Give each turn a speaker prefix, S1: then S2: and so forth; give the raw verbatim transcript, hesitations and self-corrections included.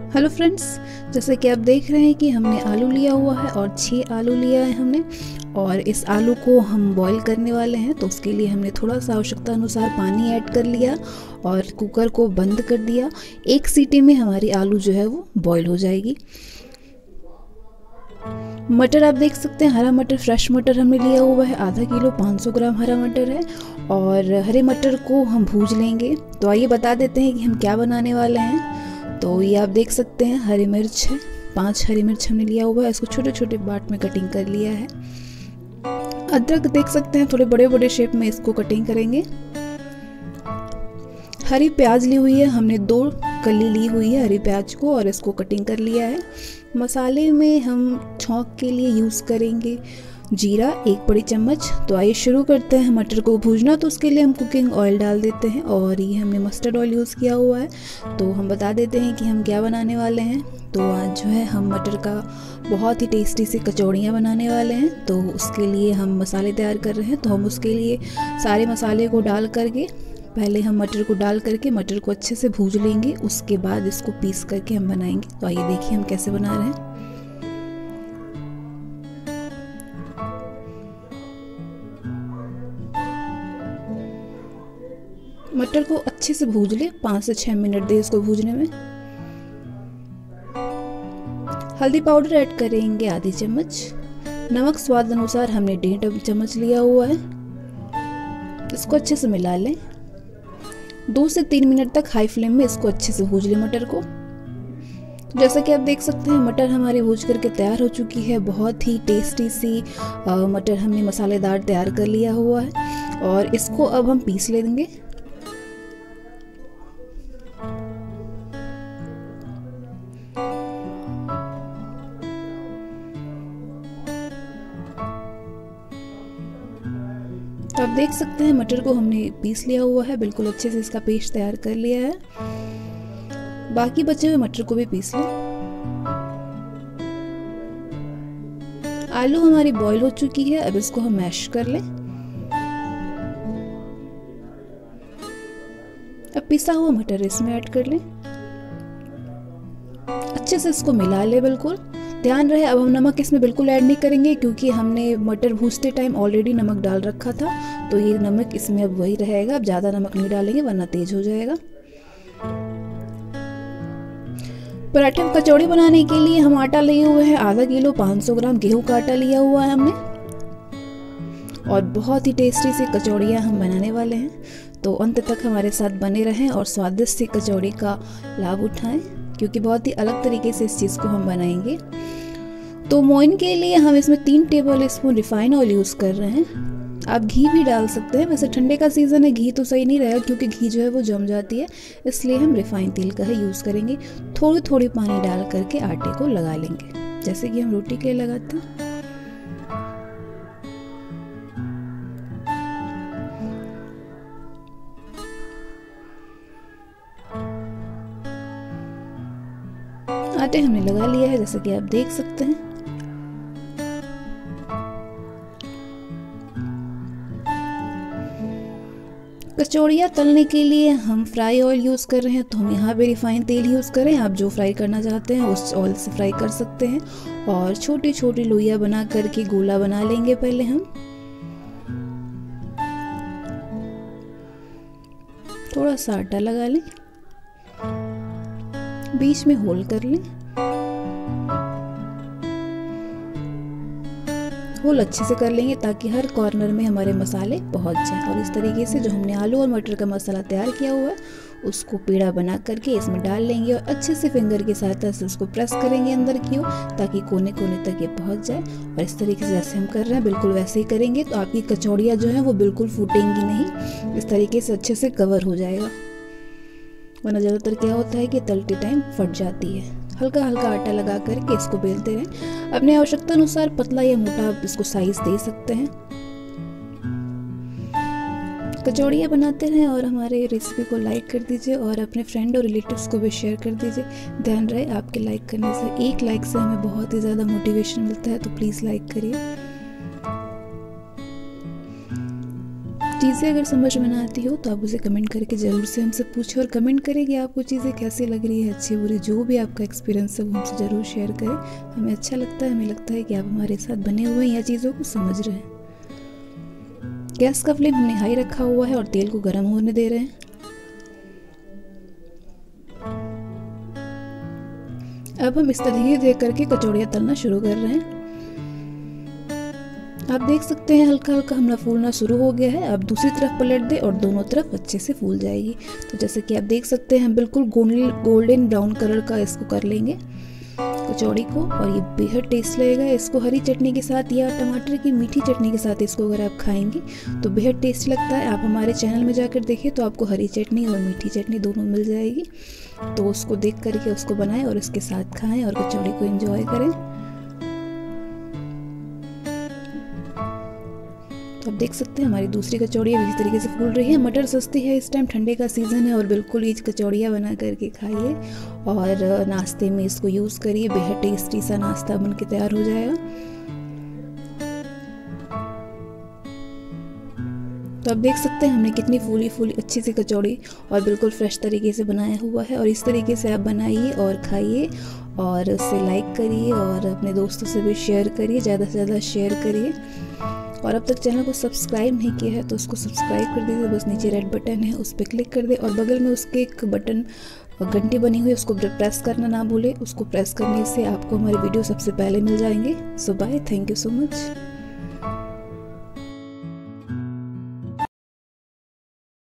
S1: Hello friends, जैसे कि आप देख रहे हैं कि हमने आलू लिया हुआ है और छः आलू लिया है हमने, और इस आलू को हम बॉईल करने वाले हैं। तो उसके लिए हमने थोड़ा सा आवश्यकता अनुसार पानी ऐड कर लिया और कुकर को बंद कर दिया। एक सीटी में हमारी आलू जो है वो बॉईल हो जाएगी। मटर आप देख सकते हैं, हरा मटर, फ्रेश मटर हमने लिया हुआ है आधा किलो, पाँच सौ ग्राम हरा मटर है। और हरे मटर को हम भूज लेंगे। तो आइए बता देते हैं कि हम क्या बनाने वाले हैं। तो ये आप देख सकते हैं हरी मिर्च है, पांच हरी मिर्च हमने लिया हुआ है, इसको छोटे छोटे बाट में कटिंग कर लिया है। अदरक देख सकते हैं, थोड़े बड़े बड़े शेप में इसको कटिंग करेंगे। हरी प्याज ली हुई है हमने, दो कली ली हुई है हरी प्याज को, और इसको कटिंग कर लिया है। मसाले में हम छौंक के लिए यूज़ करेंगे जीरा, एक बड़ी चम्मच। तो आइए शुरू करते हैं मटर को भूजना। तो उसके लिए हम कुकिंग ऑयल डाल देते हैं, और ये हमने मस्टर्ड ऑयल यूज़ किया हुआ है। तो हम बता देते हैं कि हम क्या बनाने वाले हैं। तो आज जो है हम मटर का बहुत ही टेस्टी सी कचौड़ियाँ बनाने वाले हैं। तो उसके लिए हम मसाले तैयार कर रहे हैं। तो हम उसके लिए सारे मसाले को डाल करके पहले हम मटर को डाल करके मटर को अच्छे से भूज लेंगे, उसके बाद इसको पीस करके हम बनाएंगे। तो आइए देखिए हम कैसे बना रहे हैं। मटर को अच्छे से भूज ले, पाँच से छः मिनट दे इसको भूजने में। हल्दी पाउडर ऐड करेंगे आधी चम्मच। नमक स्वाद अनुसार हमने डेढ़ चम्मच लिया हुआ है। इसको अच्छे से मिला लें। दो से तीन मिनट तक हाई फ्लेम में इसको अच्छे से भूज लें मटर को। जैसा कि आप देख सकते हैं मटर हमारी भूज करके तैयार हो चुकी है। बहुत ही टेस्टी सी आ, मटर हमने मसालेदार तैयार कर लिया हुआ है, और इसको अब हम पीस लेंगे। तो आप देख सकते हैं मटर को हमने पीस लिया हुआ है, बिल्कुल अच्छे से इसका पेस्ट तैयार कर लिया है। बाकी बचे हुए मटर को भी पीस लें। आलू हमारी बॉईल हो चुकी है, अब इसको हम मैश कर लें। अब पिसा हुआ मटर इसमें ऐड कर लें, अच्छे से इसको मिला लें। बिल्कुल ध्यान रहे, अब हम नमक इसमें बिल्कुल ऐड नहीं करेंगे, क्योंकि हमने मटर भूजते टाइम ऑलरेडी नमक डाल रखा था। तो ये नमक इसमें अब वही रहेगा, अब ज़्यादा नमक नहीं डालेंगे वरना तेज हो जाएगा। पराठे में कचौड़ी बनाने के लिए हम आटा लिए हुए हैं आधा किलो, पाँच सौ ग्राम गेहूं का आटा लिया हुआ है हमने, और बहुत ही टेस्टी सी कचौड़ियाँ हम बनाने वाले हैं। तो अंत तक हमारे साथ बने रहें और स्वादिष्ट सी कचौड़ी का लाभ उठाएं, क्योंकि बहुत ही अलग तरीके से इस चीज़ को हम बनाएंगे। तो मोइन के लिए हम इसमें तीन tablespoon refine oil use कर रहे हैं। आप घी भी डाल सकते हैं, वैसे ठंडे का सीज़न है, घी तो सही नहीं रहेगा क्योंकि घी जो है वो जम जाती है, इसलिए हम रिफाइन तेल का ही यूज़ करेंगे। थोड़ी थोड़ी पानी डाल करके आटे को लगा लेंगे, जैसे कि हम रोटी के लिए लगाते हैं। आटे हमने लगा लिया है, जैसे कि आप देख सकते हैं। कचौड़ियाँ तलने के लिए हम फ्राई ऑयल यूज़ कर रहे हैं, तो हम यहाँ पे रिफाइन तेल यूज़ करें। आप जो फ्राई करना चाहते हैं उस ऑयल से फ्राई कर सकते हैं। और छोटी छोटी लोइयाँ बना करके गोला बना लेंगे पहले हम। थोड़ा सा आटा लगा लें, बीच में होल कर लें। होल अच्छे से कर लेंगे ताकि हर कॉर्नर में हमारे मसाले पहुंच जाएं। और इस तरीके से जो हमने आलू और मटर का मसाला तैयार किया हुआ है उसको पेड़ा बना करके इसमें डाल लेंगे, और अच्छे से फिंगर की सहायता से उसको प्रेस करेंगे अंदर की ओर, ताकि कोने कोने तक ये पहुंच जाए। और इस तरीके से जैसे हम कर रहे हैं बिल्कुल वैसे ही करेंगे, तो आपकी कचौड़ियाँ जो हैं वो बिल्कुल फूटेंगी नहीं। इस तरीके से अच्छे से कवर हो जाएगा, वरना ज़्यादातर क्या होता है कि तलते टाइम फट जाती है। हल्का हल्का आटा लगा करके इसको बेलते रहें। अपने आवश्यकता अनुसार पतला या मोटा आप इसको साइज दे सकते हैं। कचौड़ियाँ बनाते रहें और हमारे रेसिपी को लाइक कर दीजिए, और अपने फ्रेंड और रिलेटिव्स को भी शेयर कर दीजिए। ध्यान रहे आपके लाइक करने से, एक लाइक से हमें बहुत ही ज़्यादा मोटिवेशन मिलता है, तो प्लीज़ लाइक करिए। चीज़ें अगर समझ में ना आती हो तो आप उसे कमेंट करके ज़रूर से हमसे पूछें, और कमेंट करें कि आपको चीज़ें कैसी लग रही है, अच्छी बुरी, जो भी आपका एक्सपीरियंस है वो हमसे ज़रूर शेयर करें। हमें अच्छा लगता है, हमें लगता है कि आप हमारे साथ बने हुए हैं या चीज़ों को समझ रहे हैं। गैस का फ्लेम हमने हाई रखा हुआ है और तेल को गर्म होने दे रहे हैं। अब हम इस तरह धीरे धीरे करके कचौड़ियाँ तलना शुरू कर रहे हैं। आप देख सकते हैं हल्का हल्का हमारा फूलना शुरू हो गया है। अब दूसरी तरफ पलट दे और दोनों तरफ अच्छे से फूल जाएगी। तो जैसे कि आप देख सकते हैं हम बिल्कुल गोल्डन ब्राउन कलर का इसको कर लेंगे कचौड़ी को, और ये बेहद टेस्ट लगेगा। इसको हरी चटनी के साथ या टमाटर की मीठी चटनी के साथ इसको अगर आप खाएंगे तो बेहद टेस्ट लगता है। आप हमारे चैनल में जाकर देखिए तो आपको हरी चटनी और मीठी चटनी दोनों मिल जाएगी। तो उसको देख करके उसको बनाएं और इसके साथ खाएं और कचौड़ी को एंजॉय करें। तो आप देख सकते हैं हमारी दूसरी कचौड़ियाँ भी इस तरीके से फूल रही है। मटर सस्ती है, इस टाइम ठंडे का सीज़न है, और बिल्कुल ये कचौड़ियाँ बना करके खाइए और नाश्ते में इसको यूज़ करिए। बेहद टेस्टी सा नाश्ता बन के तैयार हो जाएगा। तो आप देख सकते हैं हमने कितनी फूली फूली अच्छी सी कचौड़ी और बिल्कुल फ्रेश तरीके से बनाया हुआ है। और इस तरीके से आप बनाइए और खाइए, और उसे लाइक करिए और अपने दोस्तों से भी शेयर करिए, ज़्यादा से ज़्यादा शेयर करिए। और अब तक चैनल को सब्सक्राइब नहीं किया है तो उसको सब्सक्राइब कर दीजिए। बस नीचे रेड बटन है उस पर क्लिक कर दे, और बगल में उसके एक बटन घंटी बनी हुई है उसको प्रेस करना ना भूले। उसको प्रेस करने से आपको हमारे वीडियो सबसे पहले मिल जाएंगे। So bye, thank you so much.